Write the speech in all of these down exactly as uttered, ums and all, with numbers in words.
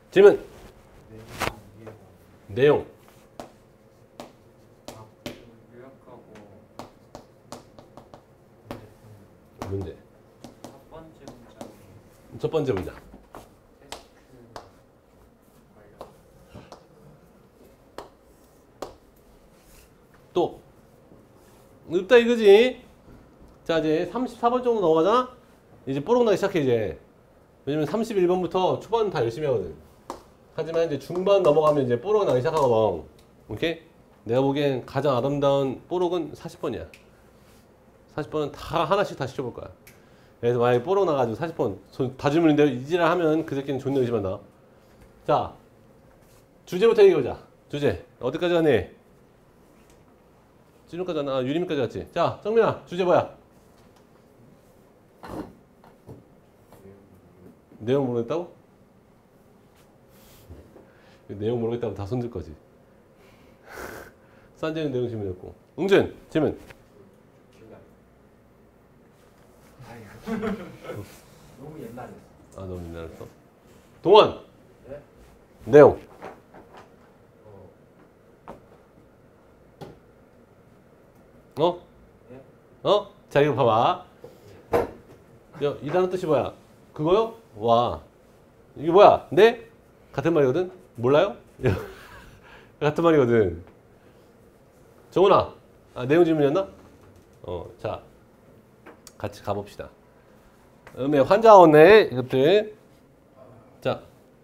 질문. 내용. 문제. 첫 번째 문장. 첫 번째 문장. 또 없다 이거지. 자 이제 삼십사 번 정도 넘어가잖아. 이제 뽀록 나기 시작해 이제. 왜냐면 삼십일 번부터 초반은 다 열심히 하거든. 하지만 이제 중반 넘어가면 이제 뽀록 나기 시작하거든. 오케이? 내가 보기엔 가장 아름다운 뽀록은 사십 번이야. 사십 번은 다 하나씩 다 시켜볼 거야. 그래서 만약에 뽀록 나가지고 사십 번 다 주문인데 이지랄 하면 그 새끼는 존나 의심한다. 자 주제부터 얘기해보자. 주제 어디까지 가니? 찌름까지 갔나? 아, 유림이까지 갔지. 자 정민아 주제 뭐야? 내용 모르겠다고? 내용 모르겠다고 다 손들 거지. 싼지는 내용 질문했고. 응준 질문. 너무 옛날에. 아 너무 옛날했어. 동원. 네? 내용. 어? 네? 어? 자 이거 봐봐. 야, 이 단어 뜻이 뭐야? 그거요? 와. 이게 뭐야? 네? 같은 말이거든? 몰라요? 같은 말이거든. 정훈아. 아, 내용 질문이었나? 어, 자. 같이 가봅시다. 음에 환자 왔네. 이것들. 자.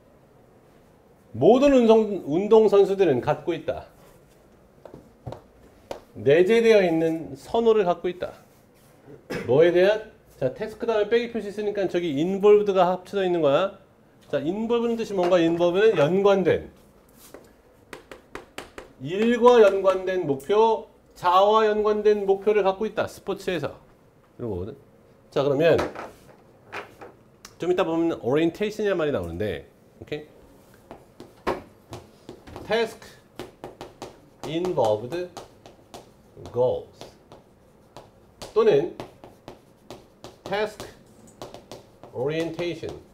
모든 운동, 운동선수들은 갖고 있다. 내재되어 있는 선호를 갖고 있다. 뭐에 대한? 자, 태스크 다음에 빼기 표시 있으니까 저기 involved가 합쳐져 있는 거야. 자, involve는 뜻이 뭔가? involve는 연관된. 일과 연관된 목표, 자와 연관된 목표를 갖고 있다. 스포츠에서. 이런 거거든. 자, 그러면 좀 이따 보면 orientation이라는 말이 나오는데, 오케이? task involved goals 또는 task orientation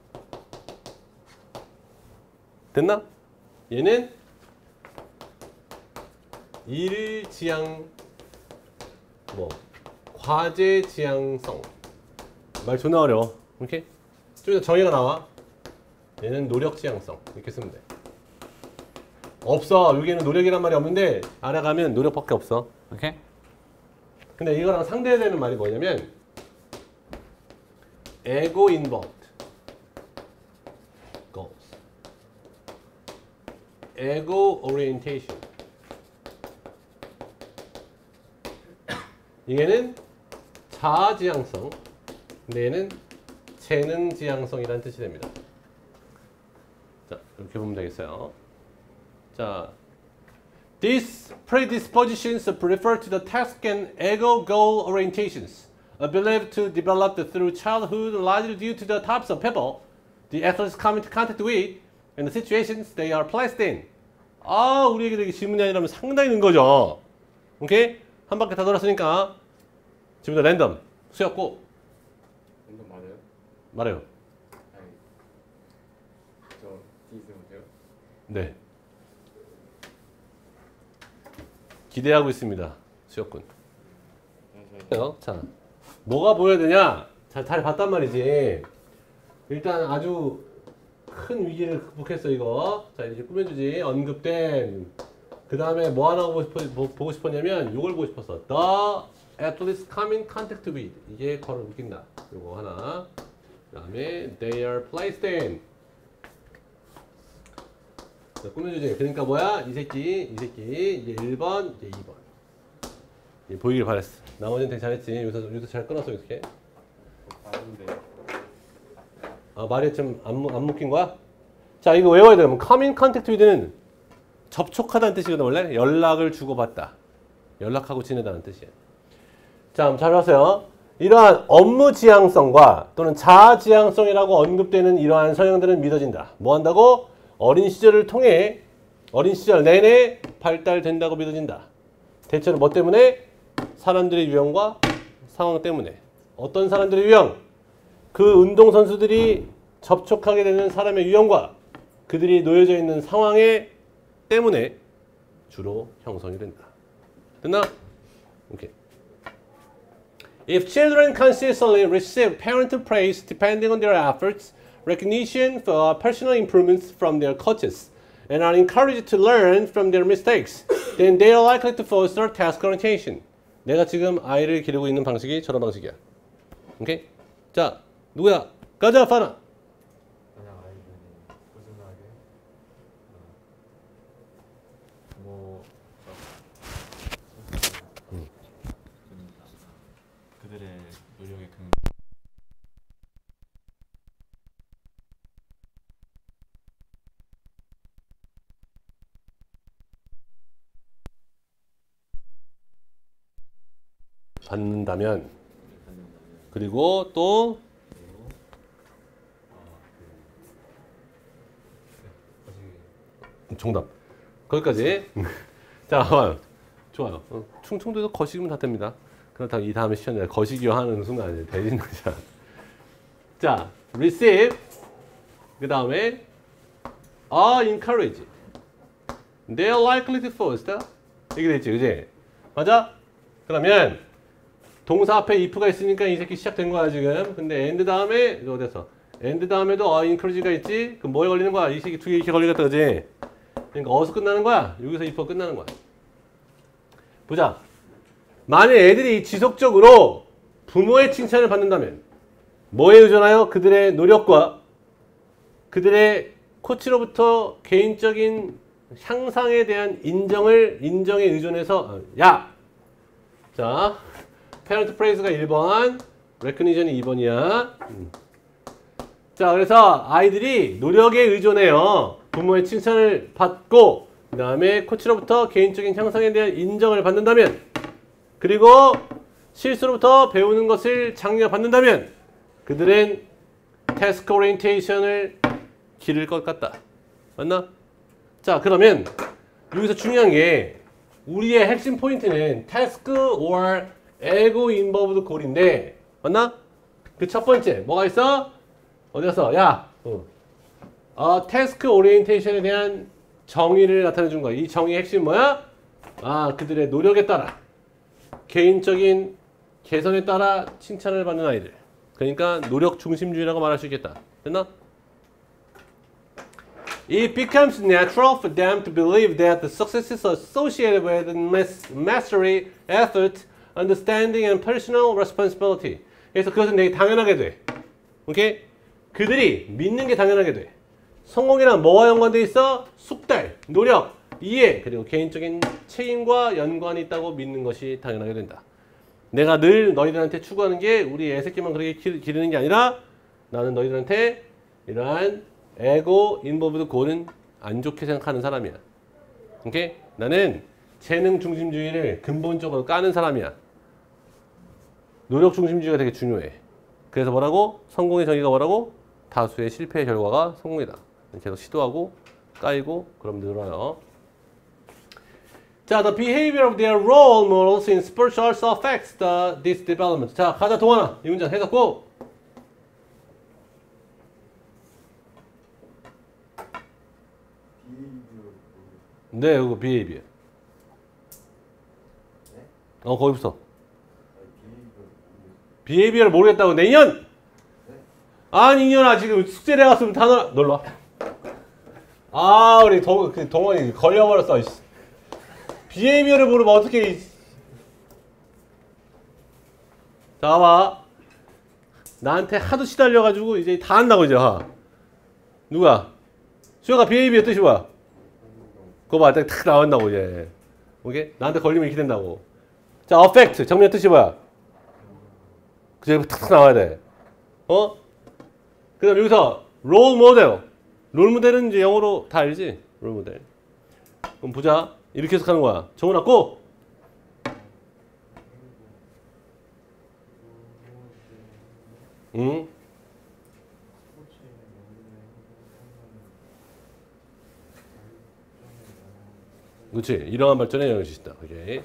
됐나? 얘는 일 지향 뭐 과제 지향성 말 존나 어려워. 오케이? 좀 이따 정의가 나와. 얘는 노력 지향성 이렇게 쓰면 돼. 없어. 여기에는 노력이란 말이 없는데 알아가면 노력밖에 없어. 오케이? 근데 이거랑 상대되는 말이 뭐냐면 ego involved goals, ego orientation. 이게는 자아 지향성, 근데 얘는 재능 지향성이라는 뜻이 됩니다. 자, 이렇게 보면 되겠어요. 자, these predispositions refer to the task and ego goal orientations, believed to develop through childhood, largely due to the types of people the athletes come into contact with and the situations they are placed in. 아, 우리에게 되게 질문이 아니라면 상당히 는 거죠. 오케이? 한 바퀴 다 돌았으니까 지금부터 랜덤 수였고. 랜덤 맞아요? 말해요. 아니, 저 D 있으면 돼요? 네. 기대하고 있습니다. 수혁군. 자, 뭐가 보여야 되냐? 자, 잘 봤단 말이지. 일단 아주 큰 위기를 극복했어 이거. 자, 이제 꾸며주지. 언급된. 그 다음에 뭐 하나 보고, 싶어, 뭐, 보고 싶었냐면 이걸 보고 싶었어. The athletes come in contact with. 이게 걸어 웃긴다. 요거 하나. 그 다음에 they are placed in. 자, 꾸며주지. 그러니까 뭐야? 이 새끼, 이 새끼. 이제 일 번, 이제 이 번. 예, 보이길 바랬어. 나머지는 되게 잘했지. 여기서, 여기서 잘 끊었어, 이렇게. 아는데. 아, 말이 좀 안, 안 묶인 거야? 자, 이거 외워야 돼. 그럼 come in contact with는 접촉하다는 뜻이거든, 원래. 연락을 주고받다. 연락하고 지내다는 뜻이에요. 자, 잘 봤어요. 이러한 업무 지향성과 또는 자아 지향성이라고 언급되는 이러한 성향들은 믿어진다. 뭐 한다고? 어린 시절을 통해 어린 시절 내내 발달된다고 믿어진다. 대체로 뭐 때문에? 사람들의 유형과 상황 때문에. 어떤 사람들의 유형? 그 운동선수들이 접촉하게 되는 사람의 유형과 그들이 놓여져 있는 상황에 때문에 주로 형성이 된다. 됐나? 오케이. If children consistently receive parental praise depending on their efforts, recognition for personal improvements from their coaches, and are encouraged to learn from their mistakes, then they are likely to foster task orientation. 내가 지금 아이를 기르고 있는 방식이 저런 방식이야. 오케이? 자, 누구야? 가자, 파나. 그냥 아이들이 꾸준하게 뭐 음. 그들의 노력에 근 받는다면 그리고 또 정답 거기까지. 자, 좋아요. 어, 충청도에서 거시기면 다 됩니다. 그렇다고 이 다음에 시험에 거시기화 하는 순간 대진하자. 자, receive 그 다음에 are encouraged, they are likely to foster 이게 됐지, 그지? 맞아? 그러면 동사 앞에 if가 있으니까 이 새끼 시작된 거야 지금. 근데 and 다음에 어디서? and 다음에도 are encourage가 있지. 그럼 뭐에 걸리는 거야? 이 새끼 두 개 이렇게 걸리겠다, 그지? 그러니까 어디서 끝나는 거야? 여기서 if가 끝나는 거야. 보자. 만약 애들이 지속적으로 부모의 칭찬을 받는다면 뭐에 의존하여? 그들의 노력과 그들의 코치로부터 개인적인 향상에 대한 인정을 인정에 의존해서 야! 자, parent praise가 일 번, recognition이 이 번이야. 음. 자, 그래서 아이들이 노력에 의존해요. 부모의 칭찬을 받고 그 다음에 코치로부터 개인적인 향상에 대한 인정을 받는다면 그리고 실수로부터 배우는 것을 장려받는다면 그들은 task orientation을 기를 것 같다. 맞나? 자, 그러면 여기서 중요한 게 우리의 핵심 포인트는 task or ego involved goal인데 맞나? 그 첫 번째 뭐가 있어? 어디 갔어? 야, 어. 어, task orientation에 대한 정의를 나타내 준 거야. 이 정의의 핵심 뭐야? 아, 그들의 노력에 따라 개인적인 개선에 따라 칭찬을 받는 아이들. 그러니까 노력 중심주의라고 말할 수 있겠다. 됐나? It becomes natural for them to believe that the success is associated with mastery, effort, understanding, and personal responsibility. 그래서 그것은 되게 당연하게 돼. 오케이? 그들이 믿는 게 당연하게 돼. 성공이란 뭐와 연관돼 있어? 숙달, 노력, 이해, 그리고 개인적인 책임과 연관이 있다고 믿는 것이 당연하게 된다. 내가 늘 너희들한테 추구하는 게 우리 애새끼만 그렇게 기르는 게 아니라 나는 너희들한테 이러한 에고 인볼브드 고는 안 좋게 생각하는 사람이야. 오케이? 나는 재능 중심주의를 근본적으로 까는 사람이야. 노력 중심주의가 되게 중요해. 그래서 뭐라고? 성공의 정의가 뭐라고? 다수의 실패의 결과가 성공이다. 계속 시도하고 까이고 그럼 늘어요. 자, the behavior of their role models in sports also affects the, this development. 자, 가자 동원아. 이 문장 해석고. 네, 그거 behavior. 어, 거기 없어. behavior를 모르겠다고 내년? 아니, 이년아 지금 숙제를 해갔으면 다 놀아. 놀러 와. 아, 우리 동, 그 동원이 걸려버렸어. behavior를 모르면 어떻게. 자, 봐. 나한테 하도 시달려가지고 이제 다 한다고 이제. 하. 누가? 수영아, behavior 뜻이 뭐야? 그거 봐, 딱 나온다고 이제. 오케이? 나한테 걸리면 이렇게 된다고. 자, affect 정면 뜻이 뭐야? 그제 탁 나와야 돼. 어? 그다음 여기서 role model. 롤 모델은 이제 영어로 다 알지? 롤 모델. 그럼 보자. 이렇게 해석하는 거야. 정훈아, 고! 응? 그렇지. 이러한 발전에 영향을 주신다. 오케이.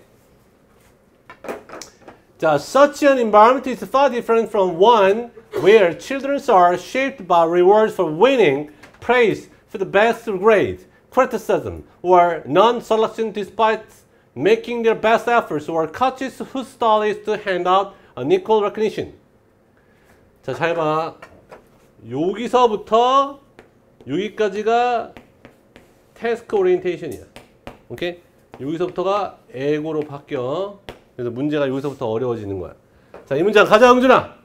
자, such an environment is far different from one where children are shaped by rewards for winning, praise, for the best grade, criticism, or non-selection despite making their best efforts, or coaches whose style is to hand out an equal recognition. 자, 잘 봐. 여기서부터 여기까지가 태스크 오리엔테이션이야. 오케이? 여기서부터가 에고로 바뀌어. 그래서 문제가 여기서부터 어려워지는 거야. 자, 이 문장 가자, 흥준아.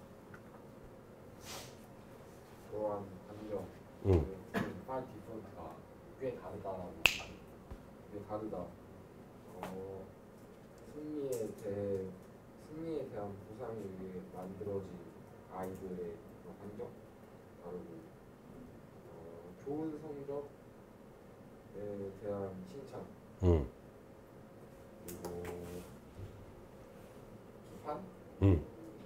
그러한 감정, 응. 파이 디폰트가 꽤 다르다라고 꽤 다르다. 어, 승리에 대해 승리에 대한 보상에 의해 만들어진 아이들의 그런 환경 다르고, 어, 좋은 성적에 대한 칭찬, 응. 그리고 비판이나 응.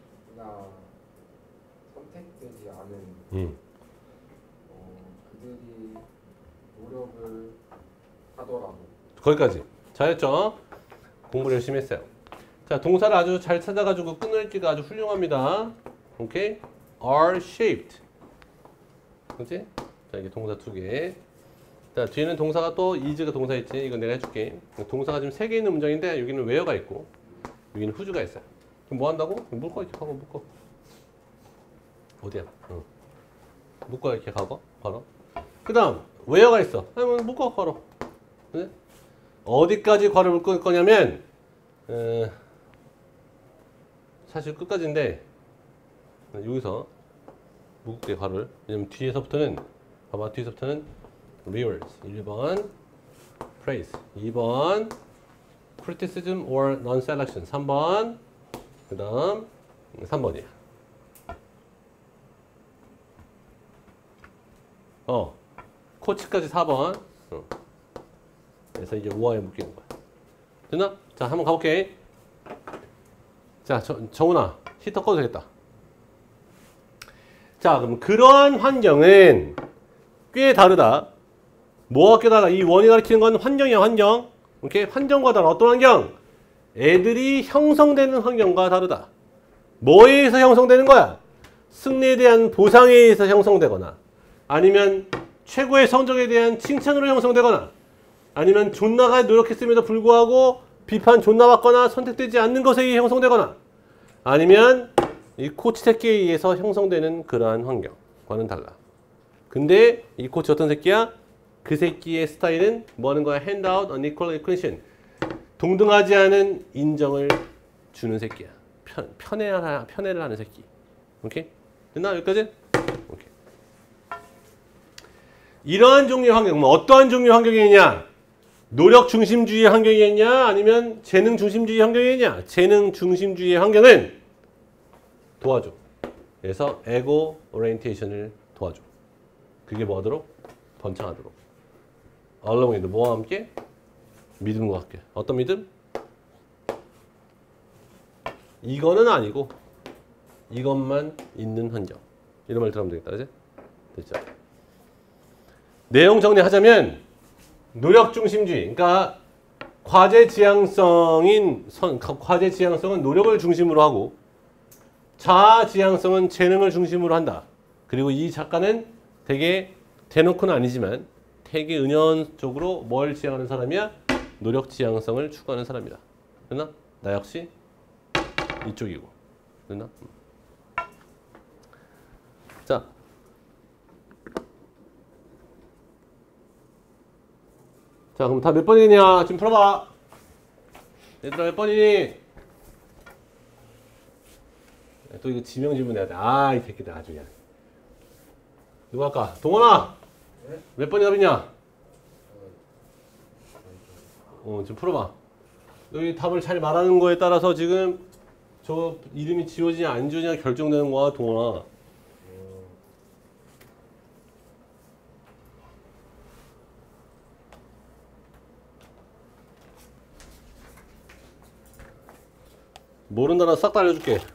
선택되지 않은 응. 어, 그들이 노력을 하더라도. 거기까지. 잘했죠? 공부를 열심히 했어요. 자, 동사를 아주 잘 찾아가지고 끊을기가 아주 훌륭합니다. 오케이? are shaped. 그렇지? 자, 이게 동사 두 개. 자, 뒤에는 동사가 또 is가 동사 있지. 이건 내가 해줄게. 동사가 지금 세 개 있는 문장인데 여기는 where가 있고 여기는 who's가 있어요. 그럼 뭐 한다고? 묶어 이렇게 하고 묶어. 어디야? 어. 묶어 이렇게 가고 걸어. 그 다음 where가 있어. 아니면 묶어 걸어. 네? 어디까지 괄호 묶을 거냐면 어, 사실 끝까지인데 여기서 묶을게 괄호를. 왜냐면 뒤에서부터는 봐봐 뒤에서부터는 rewards 일 번 praise 이 번 criticism or non-selection 삼 번 그 다음 삼 번이야. 어 코치까지 사 번. 어. 그래서 이제 오화에 묶이는 거야. 됐나? 자, 한번 가볼게. 자, 저, 정훈아, 히터 꺼도 되겠다. 자, 그럼 그러한 환경은 꽤 다르다. 뭐가 꽤 다르다? 이 원이 가리키는 건 환경이야, 환경. 오케이? 환경과 다른 어떤 환경? 애들이 형성되는 환경과 다르다. 뭐에 의해서 형성되는 거야? 승리에 대한 보상에 의해서 형성되거나, 아니면 최고의 성적에 대한 칭찬으로 형성되거나, 아니면 존나가 노력했음에도 불구하고 비판 존나 받거나 선택되지 않는 것에 의해 형성되거나, 아니면 이 코치 새끼에 의해서 형성되는 그러한 환경과는 달라. 근데 이 코치 어떤 새끼야? 그 새끼의 스타일은 뭐 하는 거야? hand out unequal recognition. 동등하지 않은 인정을 주는 새끼야. 편, 편애하, 편애를 하는 새끼. 오케이? 됐나? 여기까지? 오케이. 이러한 종류의 환경, 뭐 어떠한 종류의 환경이냐? 노력 중심주의 환경이겠냐? 아니면 재능 중심주의 환경이겠냐? 재능 중심주의 환경은 도와줘. 그래서 에고 오리엔테이션을 도와줘. 그게 뭐 하도록? 번창하도록. along with 뭐와 함께? 믿음과 함께. 어떤 믿음? 이거는 아니고 이것만 있는 환경. 이런 말 들으면 되겠다. 그치? 됐죠? 내용 정리하자면 노력 중심주의. 그러니까 과제 지향성인 선, 과제 지향성은 노력을 중심으로 하고 자아 지향성은 재능을 중심으로 한다. 그리고 이 작가는 되게 대놓고는 아니지만 되게 은연적으로 뭘 지향하는 사람이야? 노력 지향성을 추구하는 사람이다. 됐나? 나 역시 이쪽이고. 됐나? 자. 자, 그럼 다 몇 번이냐? 지금 풀어봐. 얘들아, 몇 번이니? 또 이거 지명 질문해야 돼. 아, 이 새끼들 아주 그냥. 누구 할까? 동원아! 네? 몇 번이 답이냐? 어, 지금 풀어봐. 여기 답을 잘 말하는 거에 따라서 지금 저 이름이 지워지냐 안 지워지냐 결정되는 거야, 동원아. 모른다나 싹 다 알려줄게.